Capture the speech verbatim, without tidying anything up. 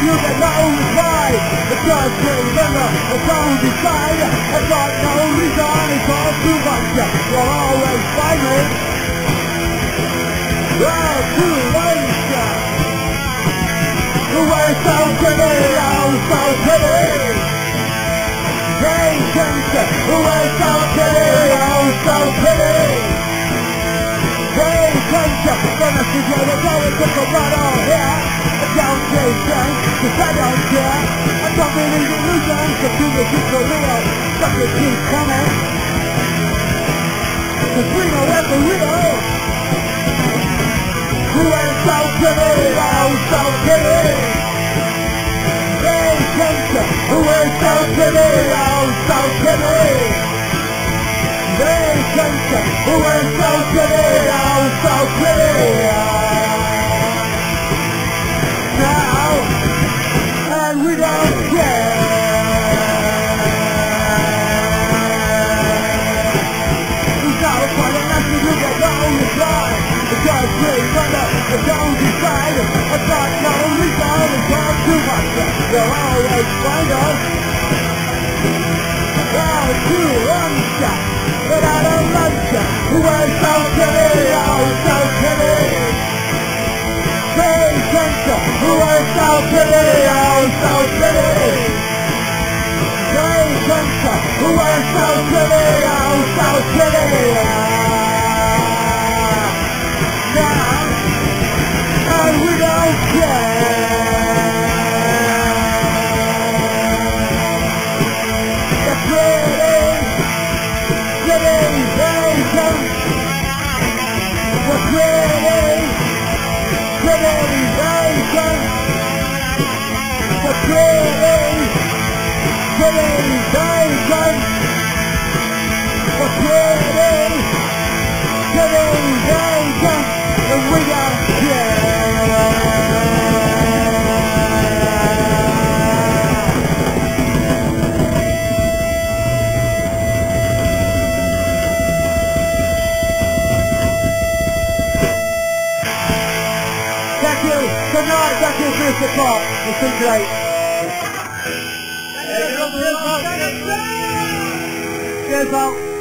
you get no reply. The judge will remember the sound inside. I've got no reason, it's all too much. You'll always find me. Well, too late. The way so pretty, oh so pretty. Vacant, the way so pretty, oh so pretty. Vacant, the message of the door is just a right on here. I don't chase things, cause I don't care. I don't believe in illusions, the truth is just for real. Fuck it, keep coming. Cause we know that's the real. The way so pretty, oh so pretty. Vacant, the way so pretty, oh so pretty. Vacant, the way so pretty, oh so pretty. Now, and we don't care. It's not quite enough to do that no reply. The judge will wonder, the don't decide. I've got no reason, it's all too much. They'll always find us. Well, too long shot, but I don't like you. We're so pretty, oh so pretty. Vacant, we're so pretty, oh so pretty. Vacant, we're so pretty, oh so pretty. Now, and we don't care. The pretty, pretty vacant. The pretty, pretty vacant. The pretty, pretty vacant. The pretty, pretty vacant. And we don't care. Thank you. Good night. Thank you for your support. It's been great. Cheers, pal.